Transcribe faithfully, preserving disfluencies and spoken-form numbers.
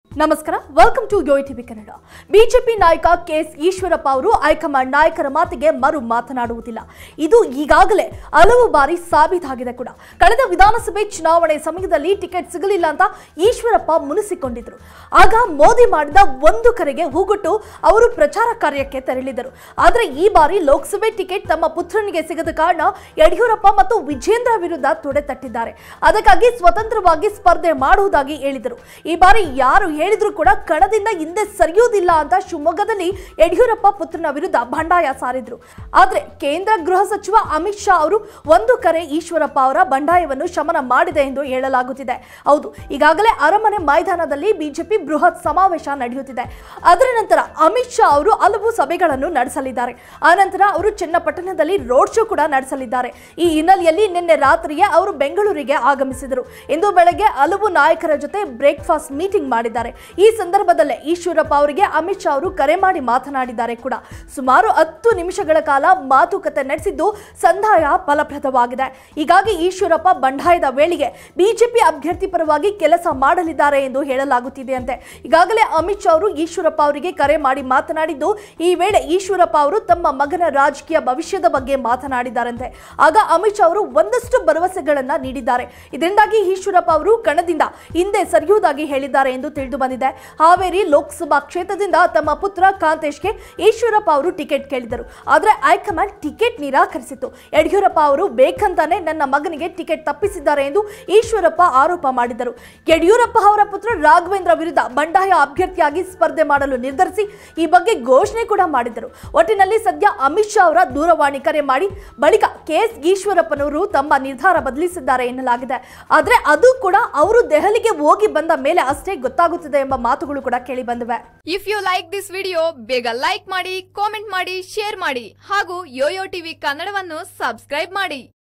ನಮಸ್ಕಾರ, welcome to yoyo TV Kannada. BJP ನಾಯಕ K S Eshwarappa ಅವರು ಹೈಕಮಾಂಡ್ ನಾಯಕರ ಮಾತಿಗೆ ಮರು ಮಾತನಾಡುವುದಿಲ್ಲ. ಇದು ಈಗಾಗಲೇ ಹಲವು ಬಾರಿ ಸಾಬೀತಾಗಿದೆ ಕೂಡ. ಕಳೆದ ವಿಧಾನಸಭೆ ಚುನಾವಣೆ ಸಮಯದಲ್ಲಿ ಟಿಕೆಟ್ ಸಿಗಲಿಲ್ಲ ಅಂತ ಈಶ್ವರಪ್ಪ ಮುನಿಸಿಕೊಂಡಿದ್ರು. ಆಗ ಮೋದಿ ಮಾಡಿದ ಒಂದು ಕರೆಗೆ ಹೂಗುಟ್ಟು ಅವರು ಪ್ರಚಾರ ಕಾರ್ಯಕ್ಕೆ ತೆರಳಿದರು. ಆದರೆ ಈ ಬಾರಿ ಲೋಕಸಭೆ ಟಿಕೆಟ್ ತಮ್ಮ ಪುತ್ರನಿಗೆ ಸಿಗದ ಕಾರಣ ಯಡಿಯೂರಪ್ಪ ಮತ್ತು ವಿಜೇಂದ್ರ ವಿರುದ್ಧ ತೊಡೆ ತಟ್ಟಿದ್ದಾರೆ. ಅದಕ್ಕಾಗಿ ಸ್ವತಂತ್ರವಾಗಿ ಸ್ಪರ್ಧೆ ಮಾಡುವುದಾಗಿ ಹೇಳಿದರು. ಈ ಬಾರಿ ಯಾರು ಹೇಳಿದ್ರು ಕೂಡ ಕಣದಿಂದ ಹಿಂದೆ ಸರಿಯುವುದಿಲ್ಲ ಅಂತ ಶಿವಮೊಗ್ಗದಲ್ಲಿ ಯಡಿಯೂರಪ್ಪ ಪುತ್ರನ ವಿರುದ್ಧ ಬಂಡಾಯ ಸಾರಿದ್ರು. ಆದ್ರೆ ಕೇಂದ್ರ ಗೃಹ ಸಚಿವ ಅಮಿತ್ ಶಾ ಅವರು ಒಂದು ಕರೆ ಈಶ್ವರಪ್ಪ ಅವರ ಬಂಡಾಯವನ್ನು ಶಮನ ಮಾಡಿದೆ ಎಂದು ಹೇಳಲಾಗುತ್ತಿದೆ. ಹೌದು, ಈಗಾಗಲೇ ಅರಮನೆ ಮೈದಾನದಲ್ಲಿ ಬಿಜೆಪಿ ಬೃಹತ್ ಸಮಾವೇಶ ನಡೆಯುತ್ತಿದೆ. ಅದರ ನಂತರ ಅಮಿತ್ ಶಾ ಅವರು ಹಲವು ಸಭೆಗಳನ್ನು ನಡೆಸಲಿದ್ದಾರೆ. ಆನಂತರ ಅವರು ಚನ್ನಪಟ್ಟಣದಲ್ಲಿ ರೋಡ್ ಶೋ ಕೂಡ ನಡೆಸಲಿದ್ದಾರೆ. ಈ ಹಿನ್ನೆಲೆಯಲ್ಲಿ ನಿನ್ನೆ ರಾತ್ರಿಯೇ ಅವರು ಬೆಂಗಳೂರಿಗೆ ಆಗಮಿಸಿದರು. ಇಂದು ಬೆಳಗ್ಗೆ ಹಲವು ನಾಯಕರ ಜೊತೆ ಬ್ರೇಕ್ಫಾಸ್ಟ್ ಮೀಟಿಂಗ್ ಮಾಡಿದ್ದಾರೆ. ಈ ಸಂದರ್ಭದಲ್ಲೇ ಈಶ್ವರಪ್ಪ ಅವರಿಗೆ ಅಮಿತ್ ಶಾ ಅವರು ಕರೆ ಮಾಡಿ ಮಾತನಾಡಿದ್ದಾರೆ ಕೂಡ. ಸುಮಾರು ಹತ್ತು ನಿಮಿಷಗಳ ಕಾಲ ಮಾತುಕತೆ ನಡೆಸಿದ್ದು ಸಂಧಾಯ ಫಲಪ್ರದವಾಗಿದೆ. ಹೀಗಾಗಿ ಈಶ್ವರಪ್ಪ ಬಂಡಾಯದ ವೇಳೆಗೆ ಬಿಜೆಪಿ ಅಭ್ಯರ್ಥಿ ಪರವಾಗಿ ಕೆಲಸ ಮಾಡಲಿದ್ದಾರೆ ಎಂದು ಹೇಳಲಾಗುತ್ತಿದೆ ಅಂತೆ. ಈಗಾಗಲೇ ಅಮಿತ್ ಶಾ ಅವರು ಈಶ್ವರಪ್ಪ ಅವರಿಗೆ ಕರೆ ಮಾಡಿ ಮಾತನಾಡಿದ್ದು, ಈ ವೇಳೆ ಈಶ್ವರಪ್ಪ ಅವರು ತಮ್ಮ ಮಗನ ರಾಜಕೀಯ ಭವಿಷ್ಯದ ಬಗ್ಗೆ ಮಾತನಾಡಿದ್ದಾರಂತೆ. ಆಗ ಅಮಿತ್ ಶಾ ಅವರು ಒಂದಷ್ಟು ಭರವಸೆಗಳನ್ನ ನೀಡಿದ್ದಾರೆ. ಇದರಿಂದಾಗಿ ಈಶ್ವರಪ್ಪ ಅವರು ಕಣದಿಂದ ಹಿಂದೆ ಸರಿಯುವುದಾಗಿ ಹೇಳಿದ್ದಾರೆ ಎಂದು ತಿಳಿದು ಬಂದಿದೆ. ಹಾವೇರಿ ಲೋಕಸಭಾ ಕ್ಷೇತ್ರದಿಂದ ತಮ್ಮ ಪುತ್ರ ಕಾಂತೇಶ್ಗೆ ಈಶ್ವರಪ್ಪ ಅವರು ಟಿಕೆಟ್ ಕೇಳಿದರು. ಆದರೆ ಹೈಕಮಾಂಡ್ ಟಿಕೆಟ್ ನಿರಾಕರಿಸಿತು. ಯಡಿಯೂರಪ್ಪ ಅವರು ಬೇಕಂತಾನೆ ನನ್ನ ಮಗನಿಗೆ ಟಿಕೆಟ್ ತಪ್ಪಿಸಿದ್ದಾರೆ ಎಂದು ಈಶ್ವರಪ್ಪ ಆರೋಪ ಮಾಡಿದರು. ಯಡಿಯೂರಪ್ಪ ಅವರ ಪುತ್ರ ರಾಘವೇಂದ್ರ ವಿರುದ್ಧ ಬಂಡಾಯ ಅಭ್ಯರ್ಥಿಯಾಗಿ ಸ್ಪರ್ಧೆ ಮಾಡಲು ನಿರ್ಧರಿಸಿ ಈ ಬಗ್ಗೆ ಘೋಷಣೆ ಕೂಡ ಮಾಡಿದರು. ಒಟ್ಟಿನಲ್ಲಿ ಸದ್ಯ ಅಮಿತ್ ಶಾ ಅವರ ದೂರವಾಣಿ ಕರೆ ಮಾಡಿ ಬಳಿಕ ಕೆಎಸ್ ಈಶ್ವರಪ್ಪನವರು ತಮ್ಮ ನಿರ್ಧಾರ ಬದಲಿಸಿದ್ದಾರೆ ಎನ್ನಲಾಗಿದೆ. ಆದರೆ ಅದು ಕೂಡ ಅವರು ದೆಹಲಿಗೆ ಹೋಗಿ ಬಂದ ಮೇಲೆ ಅಷ್ಟೇ ಗೊತ್ತಾಗುತ್ತದೆ ಎಂಬ ಮಾತುಗಳು ಕೂಡ ಕೇಳಿ ಬಂದಿವೆ. If you like this video ಬೇಗ ಲೈಕ್ ಮಾಡಿ, ಕಾಮೆಂಟ್ ಮಾಡಿ, ಶೇರ್ ಮಾಡಿ ಹಾಗೂ ಯೋಯೋ ಟಿವಿ ಕನ್ನಡವನ್ನು ಸಬ್ಸ್ಕ್ರೈಬ್ ಮಾಡಿ.